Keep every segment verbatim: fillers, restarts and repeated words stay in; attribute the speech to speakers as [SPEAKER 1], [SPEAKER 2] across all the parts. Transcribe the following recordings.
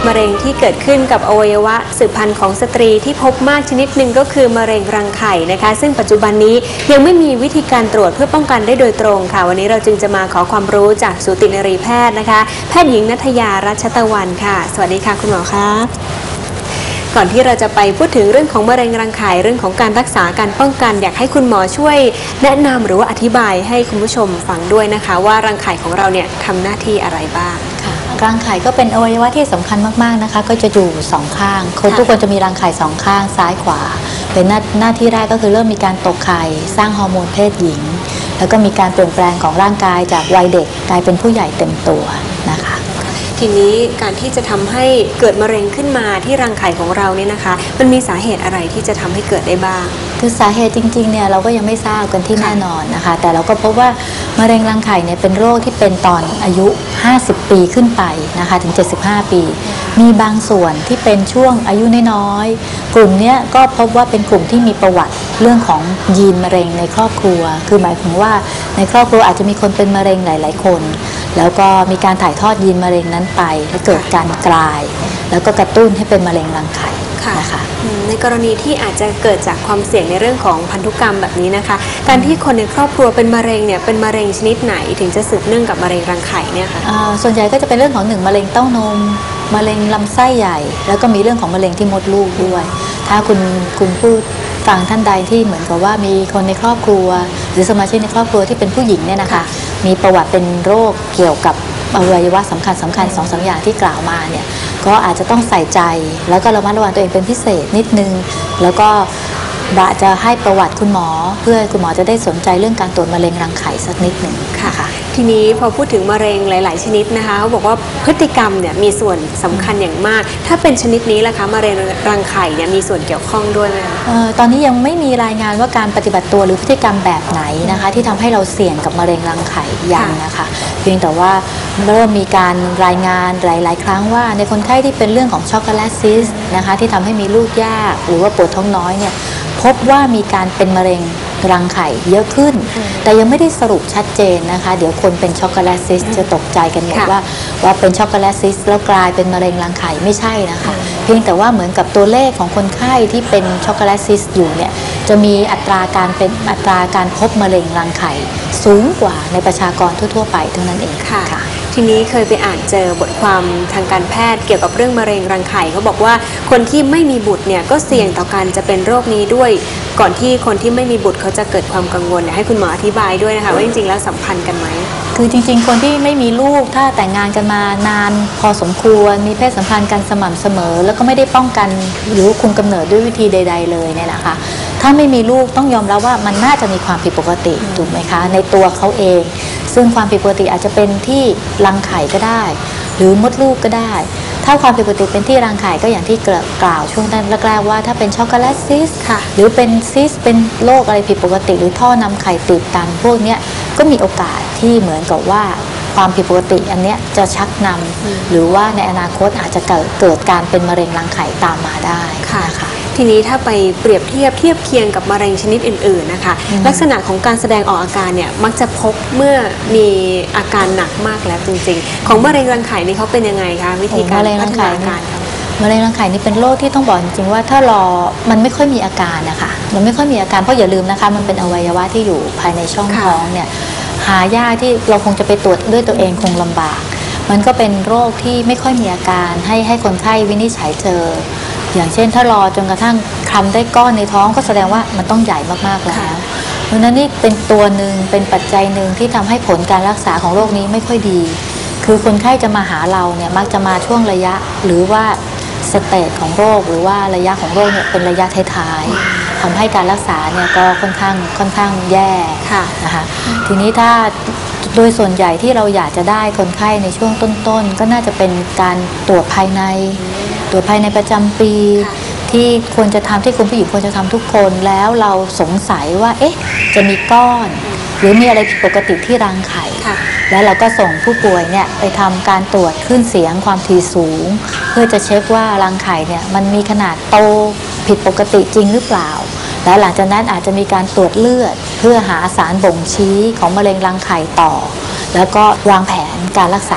[SPEAKER 1] มะเร็งที่เกิดขึ้นกับอวัยวะสืบพันธุ์ของสตรีที่พบมากชนิดหนึ่งก็คือมะเร็งรังไข่นะคะซึ่งปัจจุบันนี้ยังไม่มีวิธีการตรวจเพื่อป้องกันได้โดยตรงค่ะวันนี้เราจึงจะมาขอความรู้จากสูตินรีแพทย์นะคะแพทย์หญิงณัฐยารัชตะวันค่ะสวัสดีค่ะคุณหมอคะก่อนที่เราจะไปพูดถึงเรื่องของมะเร็งรังไข่เรื่องของการรักษาการป้องกันอยากให้คุณหมอช่วยแนะนำหรือว่าอธิบายให้คุณผู้ชมฟังด้วยนะคะว่ารังไข่ของเราเนี่ยทำหน้าที่อะไรบ้าง
[SPEAKER 2] ค่ะรังไข่ก็เป็นอวัยวะที่สำคัญมากๆนะคะก็จะอยู่สองข้างคนทุกคนจะมีรังไข่สองข้างซ้ายขวาเป็นหน้าหน้าที่แรกก็คือเริ่มมีการตกไข่สร้างฮอร์โมนเพศหญิงแล้วก็มีการเปลี่ยนแปลงของร่างกายจากวัยเด็กกลายเป็นผู้ใหญ่เต็มตัวนะคะ
[SPEAKER 1] ทีนี้การที่จะทำให้เกิดมะเร็งขึ้นมาที่รังไข่ของเราเนี่ยนะคะมันมีสาเหตุอะไรที่จะทำให้เกิดได้บ้าง
[SPEAKER 2] คือสาเหตุจริงๆเนี่ยเราก็ยังไม่ทราบกันที่แน่นอนนะคะแต่เราก็พบว่ามะเร็งรังไข่เนี่ยเป็นโรคที่เป็นตอนอายุห้าสิบปีขึ้นไปนะคะถึงเจ็ดสิบห้าปีมีบางส่วนที่เป็นช่วงอายุน้อยๆกลุ่มนี้ก็พบว่าเป็นกลุ่มที่มีประวัติเรื่องของยีนมะเร็งในครอบครัวคือหมายถึงว่าในครอบครัวอาจจะมีคนเป็นมะเร็งหลายๆคนแล้วก็มีการถ่ายทอดยีนมะเร็งนั้นไปและเกิดการกลายแล้วก็กระตุ้นให้เป็นมะเร็งรังไข่นะคะ
[SPEAKER 1] ในกรณีที่อาจจะเกิดจากความเสี่ยงในเรื่องของพันธุกรรมแบบนี้นะคะการที่คนในครอบครัวเป็นมะเร็งเนี่ยเป็นมะเร็งชนิดไหนถึงจะสืบเนื่องกับมะเร็งรังไข่เนี่ยค่ะ
[SPEAKER 2] ส่วนใหญ่ก็จะเป็นเรื่องของหนึ่งมะเร็งเต้านมมะเร็งลำไส้ใหญ่แล้วก็มีเรื่องของมะเร็งที่มดลูกด้วยถ้าคุณคุณพูดฟังท่านใดที่เหมือนกับว่ามีคนในครอบครัวหรือสมาชิกในครอบครัวที่เป็นผู้หญิงเนี่ยนะคะมีประวัติเป็นโรคเกี่ยวกับอวัยวะสำคัญสำคัญสองสามอย่างที่กล่าวมาเนี่ยก็อาจจะต้องใส่ใจแล้วก็ระมัดระวังตัวเองเป็นพิเศษนิดนึงแล้วก็บะจะให้ประวัติคุณหมอเพื่อคุณหมอจะได้สนใจเรื่องการตรวจมะเร็งรังไข่สักนิดหนึ่ง
[SPEAKER 1] ค่ะทีนี้พอพูดถึงมะเร็งหลายๆชนิดนะคะเขาบอกว่าพฤติกรรมเนี่ยมีส่วนสำคัญอย่างมากถ้าเป็นชนิดนี้ล่ะคะมะเร็งรังไข่เนี่ยมีส่วนเกี่ยวข้องด้วยไหมคะ
[SPEAKER 2] ตอนนี้ยังไม่มีรายงานว่าการปฏิบัติตัวหรือพฤติกรรมแบบไหนนะคะที่ทำให้เราเสี่ยงกับมะเร็งรังไข่ยังนะคะเพียงแต่ว่าเริ่มมีการรายงานหลายๆครั้งว่าในคนไข้ที่เป็นเรื่องของช็อกโกแลตซิสนะคะที่ทำให้มีลูกยากหรือว่าปวดท้องน้อยเนี่ยพบว่ามีการเป็นมะเร็งรังไข่เยอะขึ้นแต่ยังไม่ได้สรุปชัดเจนนะคะเดี๋ยวคนเป็นช็อกโกแลตซิสจะตกใจกันหมดว่าว่าเป็นช็อกโกแลตซิสแล้วกลายเป็นมะเร็งรังไข่ไม่ใช่นะคะเพียงแต่ว่าเหมือนกับตัวเลขของคนไข้ที่เป็นช็อกโกแลตซิสอยู่เนี่ยจะมีอัตราการเป็นอัตราการพบมะเร็งรังไข่สูงกว่าในประชากรทั่วๆไปเท่านั้นเอง
[SPEAKER 1] ค่ะทีนี้เคยไปอ่านเจอบทความทางการแพทย์เกี่ยวกับเรื่องมะเร็งรังไข่เขาบอกว่าคนที่ไม่มีบุตรเนี่ยก็เสี่ยงต่อการจะเป็นโรคนี้ด้วยก่อนที่คนที่ไม่มีบุตรเขาจะเกิดความกังวลอยากให้คุณหมออธิบายด้วยนะคะว่าจริงๆแล้วสัมพันธ์กันไหม
[SPEAKER 2] คือจริงๆคนที่ไม่มีลูกถ้าแต่งงานกันมานานพอสมควรมีเพศสัมพันธ์กันสม่ำเสมอแล้วก็ไม่ได้ป้องกันหรือคุมกำเนิดด้วยวิธีใดๆเลยเนี่ยนะคะถ้าไม่มีลูกต้องยอมรับว่ามันน่าจะมีความผิดปกติถูกไหมคะในตัวเขาเองซึ่งความผิดปกติอาจจะเป็นที่รังไข่ก็ได้หรือมดลูกก็ได้ถ้าความผิดปกติเป็นที่รังไข่ก็อย่างที่กล่าวช่วงแรกๆว่าถ้าเป็นช็อกโกแลตซิสหรือเป็นซิสเป็นโรคอะไรผิดปกติหรือท่อนำไข่ตีบตันพวกนี้ก็มีโอกาสที่เหมือนกับว่าความผิดปกติอันนี้จะชักนำหรือว่าในอนาคตอาจจะเกิดเกิดการเป็นมะเร็งรังไข่ตามมาได้นะคะ
[SPEAKER 1] ทีนี้ถ้าไปเปรียบเทียบเทียบเคียงกับมะเร็งชนิดอื่นๆนะคะลักษณะของการแสดงออกอาการเนี่ยมักจะพบเมื่อมีอาการหนักมากแล้วจริงๆของมะเร็งรังไข่นี่เขาเป็นยังไงคะวิธีการพัฒนาอาการ
[SPEAKER 2] มะเร็งรังไข่นี่เป็นโรคที่ต้องบอกจริงๆว่าถ้ารอมันไม่ค่อยมีอาการนะคะมันไม่ค่อยมีอาการเพราะอย่าลืมนะคะมันเป็นอวัยวะที่อยู่ภายในช่องท้องเนี่ยหายากที่เราคงจะไปตรวจด้วยตัวเองคงลำบากมันก็เป็นโรคที่ไม่ค่อยมีอาการให้ให้คนไข้วินิจฉัยเจออย่างเช่นถ้ารอจนกระทั่งคลำได้ก้อนในท้องก็แสดงว่ามันต้องใหญ่มากๆแล้วเพราะนั้นนี่เป็นตัวหนึ่งเป็นปัจจัยหนึ่งที่ทำให้ผลการรักษาของโรคนี้ไม่ค่อยดีคือคนไข้จะมาหาเราเนี่ยมักจะมาช่วงระยะหรือว่าสเตจของโรคหรือว่าระยะของโรคเนี่ยเป็นระยะท้ายๆทำให้การรักษาเนี่ยก็ค่อนข้างค่อนข้างแย่นะคะทีนี้ถ้าโดยส่วนใหญ่ที่เราอยากจะได้คนไข้ในช่วงต้นๆก็น่าจะเป็นการตรวจภายในตรวจภายในประจำปีที่ควรจะทำที่คุณผู้หญิงควรจะทำทุกคนแล้วเราสงสัยว่าเอ๊ะจะมีก้อนหรือมีอะไรผิดปกติที่รังไข่แล้วเราก็ส่งผู้ป่วยเนี่ยไปทำการตรวจคลื่นเสียงความถี่สูงเพื่อจะเช็คว่ารังไข่เนี่ยมันมีขนาดโตผิดปกติจริงหรือเปล่าแล้วหลังจากนั้นอาจจะมีการตรวจเลือดเพื่อหาสารบ่งชี้ของมะเร็งรังไข่ต่อแล้วก็วางแผนการรักษา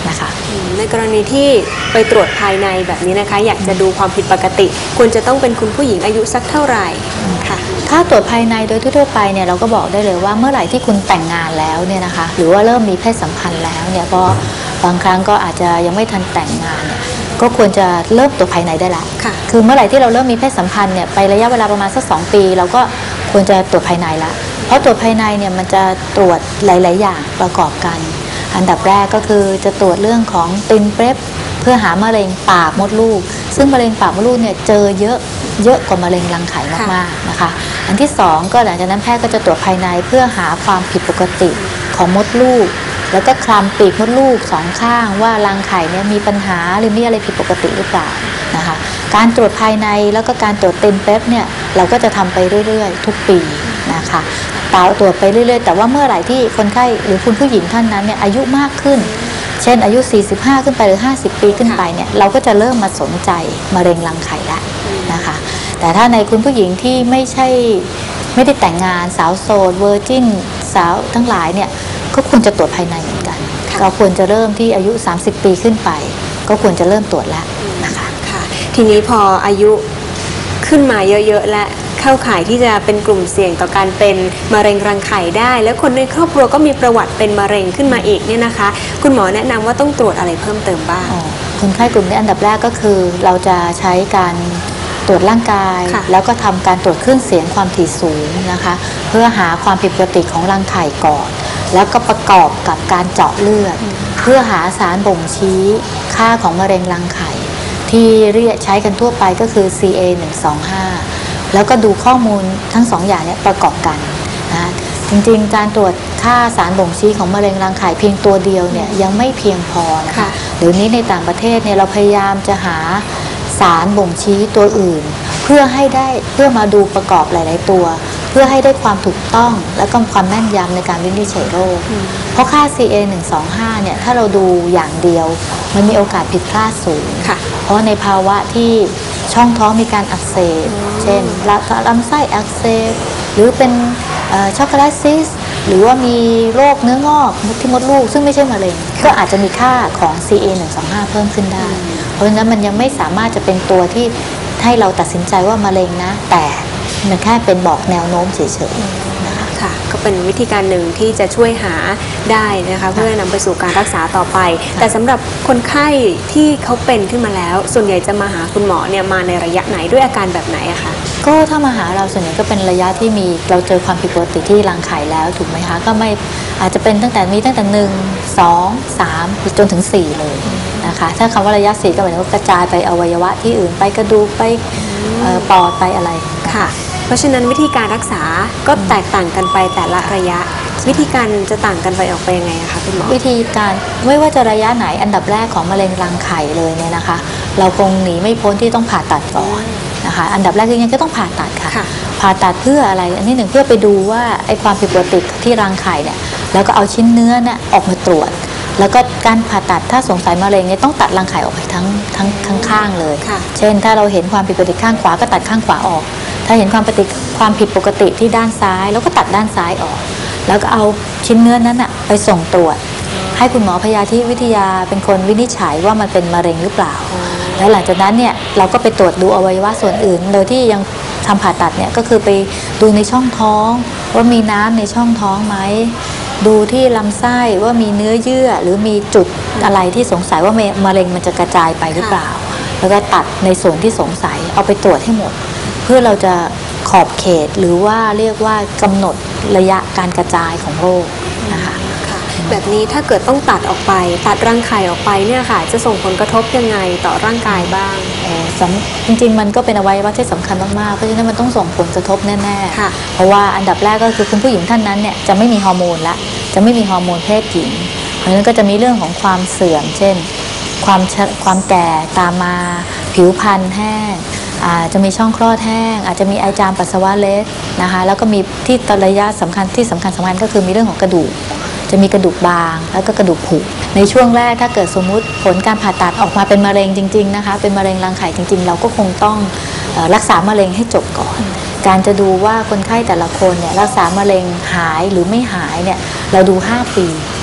[SPEAKER 2] นะคะ
[SPEAKER 1] ในกรณีที่ไปตรวจภายในแบบนี้นะคะอยากจะดูความผิดปกติควรจะต้องเป็นคุณผู้หญิงอายุสักเท่าไหร่ค่ะ
[SPEAKER 2] ถ้าตรวจภายในโดยทั่วไปเนี่ยเราก็บอกได้เลยว่าเมื่อไหร่ที่คุณแต่งงานแล้วเนี่ยนะคะหรือว่าเริ่มมีเพศสัมพันธ์แล้วเนี่ยเพราะบางครั้งก็อาจจะยังไม่ทันแต่งงานเนี่ยก็ควรจะเริ่มตรวจภายในได้ละคือเมื่อไหร่ที่เราเริ่มมีเพศสัมพันธ์เนี่ยไประยะเวลาประมาณสักสองปีเราก็ควรจะตรวจภายในละเพราะตรวจภายในเนี่ยมันจะตรวจหลายๆอย่างประกอบกันอันดับแรกก็คือจะตรวจเรื่องของตินเปรปเพื่อหามะเร็งปากมดลูกซึ่งมะเร็งปากมดลูกเนี่ยเจอเยอะเยอะกว่ามะเร็งรังไข่มากๆนะคะอันที่สองก็หลังจากนั้นแพทย์ก็จะตรวจภายในเพื่อหาความผิดปกติของมดลูกแล้วก็คลำปีกมดลูกสองข้างว่ารังไข่เนี่ยมีปัญหาหรือมีอะไรผิดปกติหรือเปล่านะคะการตรวจภายในแล้วก็การตรวจตินเปรปเนี่ยเราก็จะทำไปเรื่อยๆทุกปีนะคะตรวจไปเรื่อยๆแต่ว่าเมื่อไหร่ที่คนไข้หรือคุณผู้หญิงท่านนั้นเนี่ยอายุมากขึ้นเช่นอายุสี่สิบห้าขึ้นไปหรือห้าสิบปีขึ้นไปเนี่ยเราก็จะเริ่มมาสนใจมะเร็งรังไข่แล้วนะคะแต่ถ้าในคุณผู้หญิงที่ไม่ใช่ไม่ได้แต่งงานสาวโสดเวอร์จินสาวทั้งหลายเนี่ยก็ควรจะตรวจภายในเหมือนกันเราควรจะเริ่มที่อายุสามสิบปีขึ้นไปก็ควรจะเริ่มตรวจแล้วนะคะ
[SPEAKER 1] ค่ะทีนี้พออายุขึ้นมาเยอะๆและเข้าข่ายที่จะเป็นกลุ่มเสี่ยงต่อการเป็นมะเร็งรังไข่ได้แล้วคนในครอบครัวก็มีประวัติเป็นมะเร็งขึ้นมาอีกเนี่ยนะคะคุณหมอแนะนำว่าต้องตรวจอะไรเพิ่มเติมบ้าง
[SPEAKER 2] คนไข้กลุ่มนี้อันดับแรกก็คือเราจะใช้การตรวจร่างกายแล้วก็ทำการตรวจคลื่นเสียงความถี่สูงนะคะเพื่อหาความผิดปกติของรังไข่ก่อนแล้วก็ประกอบกับการเจาะเลือดเพื่อหาสารบ่งชี้ค่าของมะเร็งรังไข่ที่เรียกใช้กันทั่วไปก็คือ ซี เอ หนึ่งสองห้าแล้วก็ดูข้อมูลทั้งสองอย่างนี้ประกอบกันนะจริงๆการตรวจค่าสารบ่งชี้ของมะเร็งรังไข่เพียงตัวเดียวเนี่ยยังไม่เพียงพอนะคะเดี๋ยวนี้ในต่างประเทศเนี่ยเราพยายามจะหาสารบ่งชี้ตัวอื่นเพื่อให้ได้เพื่อมาดูประกอบหลายๆตัวเพื่อให้ได้ความถูกต้องและก็ความแม่นยำในการวินิจฉัยโรคเพราะค่า ซี เอ หนึ่งสองห้าเนี่ยถ้าเราดูอย่างเดียวมันมีโอกาสผิดพลาดสูงเพราะในภาวะที่ช่องท้องมีการอักเสบเช่นลำไส้อักเสบหรือเป็นช็อกโกแลตซิสหรือว่ามีโรคเนื้องอกที่มดลูกซึ่งไม่ใช่มะเร็งก็อาจจะมีค่าของ ซี เอ หนึ่งสองห้าเพิ่มขึ้นได้เพราะฉะนั้นมันยังไม่สามารถจะเป็นตัวที่ให้เราตัดสินใจว่ามะเร็งนะแต่มันแค่เป็นบอกแนวโน้มเฉยๆนะคะ
[SPEAKER 1] ค่ะก็เป็นวิธีการหนึ่งที่จะช่วยหาได้นะคะเพื่อนำไปสู่การรักษาต่อไปแต่สำหรับคนไข้ที่เขาเป็นขึ้นมาแล้วส่วนใหญ่จะมาหาคุณหมอเนี่ยมาในระยะไหนด้วยอาการแบบไหนอะคะ
[SPEAKER 2] ก็ถ้ามาหาเราส่วนใหญ่ก็เป็นระยะที่มีเราเจอความผิดปกติที่รังไข่แล้วถูกไหมคะก็ไม่อาจจะเป็นตั้งแต่มีตั้งแต่หนึ่งสองสามจนถึงสี่เลยนะคะถ้าคำว่าระยะสี่ก็หมายถึงว่ากระจายไปอวัยวะที่อื่นไปกระดูกไปปอดไปอะไร
[SPEAKER 1] ค่ะเพราะฉะนั้นวิธีการรักษาก็แตกต่างกันไปแต่ละระยะวิธีการจะต่างกันไปออกไปยังไงคะคุณหมอ
[SPEAKER 2] วิธีการไม่ว่าจะระยะไหนอันดับแรกของมะเร็งรังไข่เลยเนี่ยนะคะเราคงหนีไม่พ้นที่ต้องผ่าตัดก่อนนะคะอันดับแรกคือยังก็ต้องผ่าตัดค่ะผ่าตัดเพื่ออะไรอันที่หนึ่งเพื่อไปดูว่าไอ้ความผิดปกติที่รังไข่เนี่ยแล้วก็เอาชิ้นเนื้อเนี่ยออกมาตรวจแล้วก็การผ่าตัดถ้าสงสัยมะเร็งเนี่ยต้องตัดรังไข่ออกไปทั้งทั้งทั้งข้างเลยเช่นถ้าเราเห็นความผิดปกติข้างขวาก็ตัดข้างขวาออกถ้าเห็นความปฏิความผิดปกติที่ด้านซ้ายแล้วก็ตัดด้านซ้ายออกแล้วก็เอาชิ้นเนื้อนั้นอะไปส่งตรวจให้คุณหมอพยาธิวิทยาเป็นคนวินิจฉัยว่ามันเป็นมะเร็งหรือเปล่าแล้วหลังจากนั้นเนี่ยเราก็ไปตรวจดูอวัยวะส่วนอื่นโดยที่ยังทำผ่าตัดเนี่ยก็คือไปดูในช่องท้องว่ามีน้ำในช่องท้องไหมดูที่ลำไส้ว่ามีเนื้อเยื่อหรือมีจุดอะไรที่สงสัยว่ามะเร็งมันจะกระจายไปหรือเปล่าแล้วก็ตัดในส่วนที่สงสัยเอาไปตรวจให้หมดเพื่อเราจะขอบเขตหรือว่าเรียกว่ากำหนดระยะการกระจายของโรคนะคะ
[SPEAKER 1] แบบนี้ถ้าเกิดต้องตัดออกไปตัดรังไข่ออกไปเนี่ยค่ะจะส่งผลกระทบยังไงต่อร่างกายบ้าง
[SPEAKER 2] จริงๆมันก็เป็นอวัยวะที่สำคัญมากๆเพราะฉะนั้นมันต้องส่งผลกระทบแน่ๆเพราะว่าอันดับแรกก็คือคุณผู้หญิงท่านนั้นเนี่ยจะไม่มีฮอร์โมนละจะไม่มีฮอร์โมนเพศหญิงเพราะฉะนั้นก็จะมีเรื่องของความเสื่อมเช่นความความแก่ตามมาผิวพรรณแห้งอาจจะมีช่องคลอดแห้งอาจจะมีไอจามปัสสาวะเล็กนะคะแล้วก็มีที่ระยะสำคัญที่สำคัญสำคัญก็คือมีเรื่องของกระดูกจะมีกระดูกบางแล้วก็กระดูกผุในช่วงแรกถ้าเกิดสมมุติผลการผ่าตัดออกมาเป็นมะเร็งจริงๆนะคะเป็นมะเร็งรังไข่จริงๆเราก็คงต้องรักษามะเร็งให้จบก่อนการจะดูว่าคนไข้แต่ละคนเนี่ยรักษามะเร็งหายหรือไม่หายเนี่ยเราดูห้าปี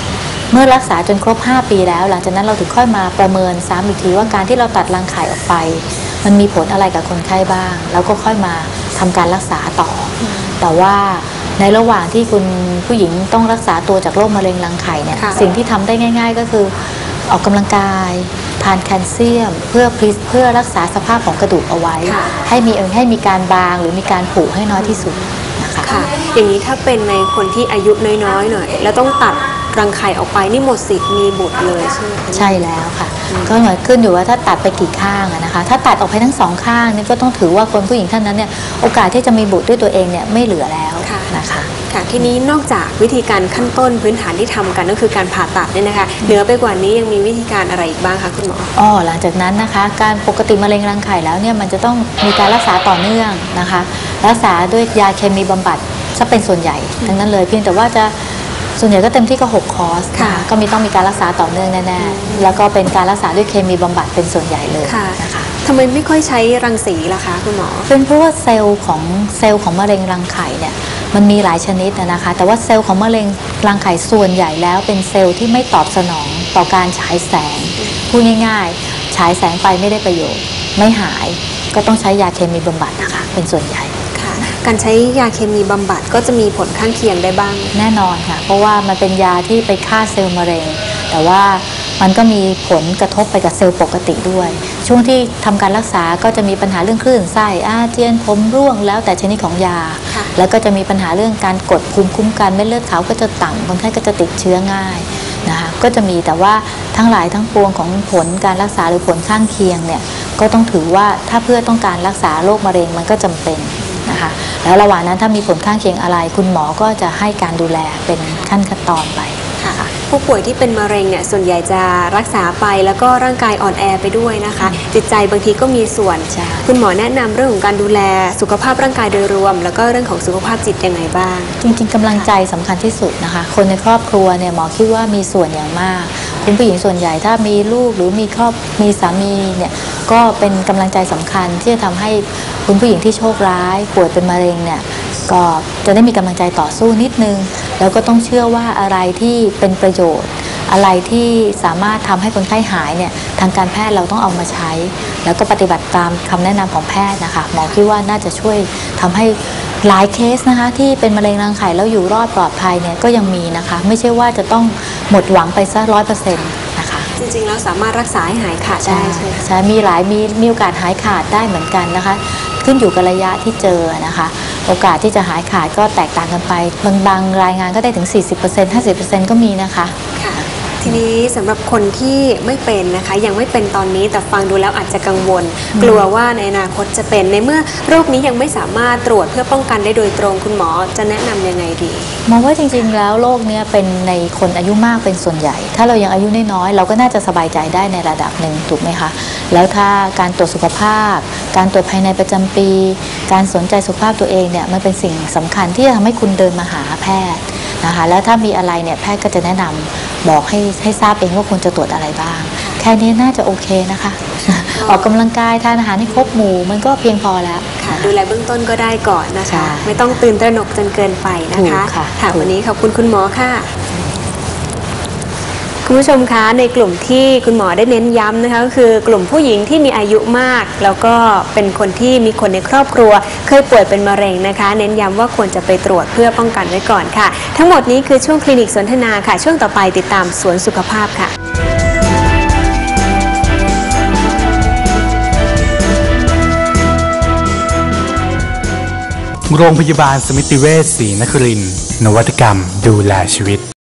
[SPEAKER 2] เมื่อรักษาจนครบห้าปีแล้วหลังจากนั้นเราถึงค่อยมาประเมินซ้ำอีกทีว่าการที่เราตัดรังไข่ออกไปมันมีผลอะไรกับคนไข้บ้างแล้วก็ค่อยมาทำการรักษาต่อแต่ว่าในระหว่างที่คุณผู้หญิงต้องรักษาตัวจากโรคมะเร็งรังไข่เนี่ยสิ่งที่ทำได้ง่ายๆก็คือออกกำลังกายทานแคลเซียมเพื่อเพื่อรักษาสภาพของกระดูกเอาไว้ให้มีให้มีการบางหรือมีการผุให้น้อยที่สุดนะคะ
[SPEAKER 1] ค่ะอย่างนี้ถ้าเป็นในคนที่อายุน้อยๆหน่อยแล้วต้องตัดรังไข่ออกไปนี่หมดสิทธิ์มีบุตรเลยใช่ไหม
[SPEAKER 2] ใช่แล้วค่ะก็เหมือนขึ้นอยู่ว่าถ้าตัดไปกี่ข้างนะคะถ้าตัดออกไปทั้งสองข้างนี่ก็ต้องถือว่าคนผู้หญิงท่านนั้นเนี่ยโอกาสที่จะมีบุตรด้วยตัวเองเนี่ยไม่เหลือแล้วนะคะ
[SPEAKER 1] ค่ะทีนี้นอกจากวิธีการขั้นต้นพื้นฐานที่ทำกันก็คือการผ่าตัดเนี่ยนะคะเหนือไปกว่านี้ยังมีวิธีการอะไรอีกบ้างคะคุณหมอ
[SPEAKER 2] อ๋อหลังจากนั้นนะคะการปกติมะเร็งรังไข่แล้วเนี่ยมันจะต้องมีการรักษาต่อเนื่องนะคะรักษาด้วยยาเคมีบำบัดจะเป็นส่วนใหญ่ทั้งนั้นเลยเพียงแต่ว่าจะส่วนใหญ่ก็เต็มที่ก็หกคอร์สค่ะก็มีต้องมีการรักษาต่อเนื่องแน่ๆแล้วก็เป็นการรักษาด้วยเคมีบำบัดเป็นส่วนใหญ่เลยนะคะ
[SPEAKER 1] ทำไมไม่ค่อยใช้รังสีล่ะคะคุณหมอ
[SPEAKER 2] เป็นเพราะว่าเซลล์ของเซลล์ของมะเร็งรังไข่เนี่ยมันมีหลายชนิดนะคะแต่ว่าเซลล์ของมะเร็งรังไข่ส่วนใหญ่แล้วเป็นเซลล์ที่ไม่ตอบสนองต่อการฉายแสงพูดง่ายๆฉายแสงไปไม่ได้ประโยชน์ไม่หายก็ต้องใช้ยาเคมีบำบัดนะคะเป็นส่วนใหญ่
[SPEAKER 1] การใช้ยาเคมีบำบัดก็จะมีผลข้างเคียงได้บ้าง
[SPEAKER 2] แน่นอนค่ะเพราะว่ามันเป็นยาที่ไปฆ่าเซลล์มะเร็งแต่ว่ามันก็มีผลกระทบไปกับเซลล์ปกติด้วยช่วงที่ทำการรักษาก็จะมีปัญหาเรื่องคลื่นไส้อาเจียนผมร่วงแล้วแต่ชนิดของยาแล้วก็จะมีปัญหาเรื่องการกดภูมิคุ้มกันเม็ดเลือดขาวก็จะต่ำคนไข้ก็จะติดเชื้อง่ายนะคะก็จะมีแต่ว่าทั้งหลายทั้งปวงของผลการรักษาหรือผลข้างเคียงเนี่ยก็ต้องถือว่าถ้าเพื่อต้องการรักษาโรคมะเร็งมันก็จำเป็นนะคะแล้วระหว่างนั้นถ้ามีผลข้างเคียงอะไรคุณหมอก็จะให้การดูแลเป็นขั้นขั้นตอนไป
[SPEAKER 1] ค่ะผู้ป่วยที่เป็นมะเร็งเนี่ยส่วนใหญ่จะรักษาไปแล้วก็ร่างกายอ่อนแอไปด้วยนะคะจิตใจบางทีก็มีส่วนคุณหมอแนะนำเรื่องของการดูแลสุขภาพร่างกายโดยรวมแล้วก็เรื่องของสุขภาพจิตยังไงบ้าง
[SPEAKER 2] จริงๆกำลังใจสำคัญที่สุดนะคะคนในครอบครัวเนี่ยหมอคิดว่ามีส่วนอย่างมากคุณผู้หญิงส่วนใหญ่ถ้ามีลูกหรือมีครอบมีสามีเนี่ยก็เป็นกำลังใจสำคัญที่จะทำให้คุณผู้หญิงที่โชคร้ายป่วยเป็นมะเร็งเนี่ยก็จะได้มีกำลังใจต่อสู้นิดนึงแล้วก็ต้องเชื่อว่าอะไรที่เป็นประโยชน์อะไรที่สามารถทำให้คนไข้หายเนี่ยทางการแพทย์เราต้องเอามาใช้แล้วก็ปฏิบัติตามคำแนะนำของแพทย์นะคะหมอคิดว่าน่าจะช่วยทำให้หลายเคสนะคะที่เป็นมะเร็งรังไข่แล้วอยู่รอดปลอดภัยเนี่ยก็ยังมีนะคะไม่ใช่ว่าจะต้องหมดหวังไปซะร้อยเปอร์เซ็นต์นะคะ
[SPEAKER 1] จริงๆแล้วสามารถรักษาให้หายขาดได้ใช่ไหม
[SPEAKER 2] ใช่มีหลายมีมีโอกาสหายขาดได้เหมือนกันนะคะขึ้นอยู่กับระยะที่เจอนะคะโอกาสที่จะหายขาดก็แตกต่างกันไปบางบางรายงานก็ได้ถึง สี่สิบเปอร์เซ็นต์ ห้าสิบเปอร์เซ็นต์ ก็มีนะคะ
[SPEAKER 1] ค่ะทีนี้สำหรับคนที่ไม่เป็นนะคะยังไม่เป็นตอนนี้แต่ฟังดูแล้วอาจจะกังวลกลัวว่าในอนาคตจะเป็นในเมื่อโรคนี้ยังไม่สามารถตรวจเพื่อป้องกันได้โดยตรงคุณหมอจะแนะนำยังไงดี
[SPEAKER 2] มองว่าจริงๆแล้วโรคนี้เป็นในคนอายุมากเป็นส่วนใหญ่ถ้าเรายังอายุน้อยๆเราก็น่าจะสบายใจได้ในระดับหนึ่งถูกไหมคะแล้วถ้าการตรวจสุขภาพการตรวจภายในประจำปีการสนใจสุขภาพตัวเองเนี่ยมันเป็นสิ่งสำคัญที่จะทำให้คุณเดินมาหาแพทย์นะคะแล้วถ้ามีอะไรเนี่ยแพทย์ก็จะแนะนำบอกให้ให้ทราบเองว่าควรจะตรวจอะไรบ้างแค่นี้น่าจะโอเคนะคะออกกำลังกายทานอาหารให้ครบหมู่มันก็เพียงพอแล้ว
[SPEAKER 1] ค่ะดูแลเบื้องต้นก็ได้ก่อนนะคะไม่ต้องตื่นตระหนกจนเกินไปนะคะค่ะวันนี้ขอบคุณคุณหมอค่ะคุณผู้ชมคะในกลุ่มที่คุณหมอได้เน้นย้ำนะคะก็คือกลุ่มผู้หญิงที่มีอายุมากแล้วก็เป็นคนที่มีคนในครอบครัวเคยป่วยเป็นมะเร็งนะคะเน้นย้ำว่าควรจะไปตรวจเพื่อป้องกันไว้ก่อนค่ะทั้งหมดนี้คือช่วงคลินิกสนทนาค่ะช่วงต่อไปติดตามสวนสุขภาพค่ะ
[SPEAKER 3] โรงพยาบาลสมิติเวชศรีนครินทร์นวัตกรรมดูแลชีวิต